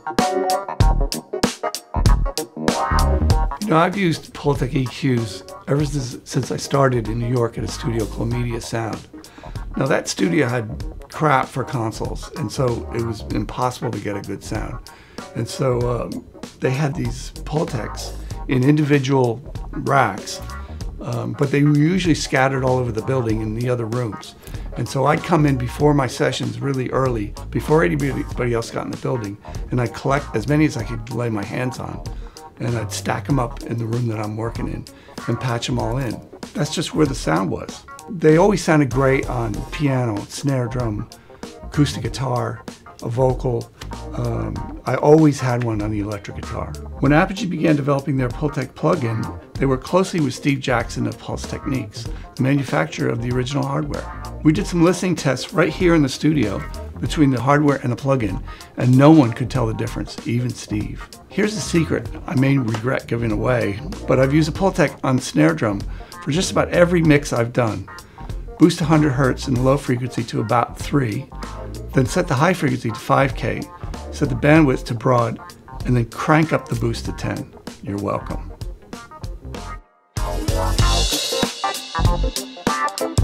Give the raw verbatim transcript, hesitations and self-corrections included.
You know, I've used Pultec E Qs ever since, since I started in New York at a studio called Media Sound. Now that studio had crap for consoles, and so it was impossible to get a good sound. And so um, they had these Pultecs in individual racks, um, but they were usually scattered all over the building in the other rooms. And so I'd come in before my sessions really early, before anybody else got in the building, and I'd collect as many as I could lay my hands on. And I'd stack them up in the room that I'm working in and patch them all in. That's just where the sound was. They always sounded great on piano, snare drum, acoustic guitar, a vocal. Um, I always had one on the electric guitar. When Apogee began developing their Pultec plugin, they worked closely with Steve Jackson of Pulse Techniques, the manufacturer of the original hardware. We did some listening tests right here in the studio between the hardware and the plugin, and no one could tell the difference, even Steve. Here's a secret I may regret giving away, but I've used a Pultec on snare drum for just about every mix I've done. Boost one hundred hertz in the low frequency to about three, then set the high frequency to five K, set the bandwidth to broad, and then crank up the boost to ten. You're welcome.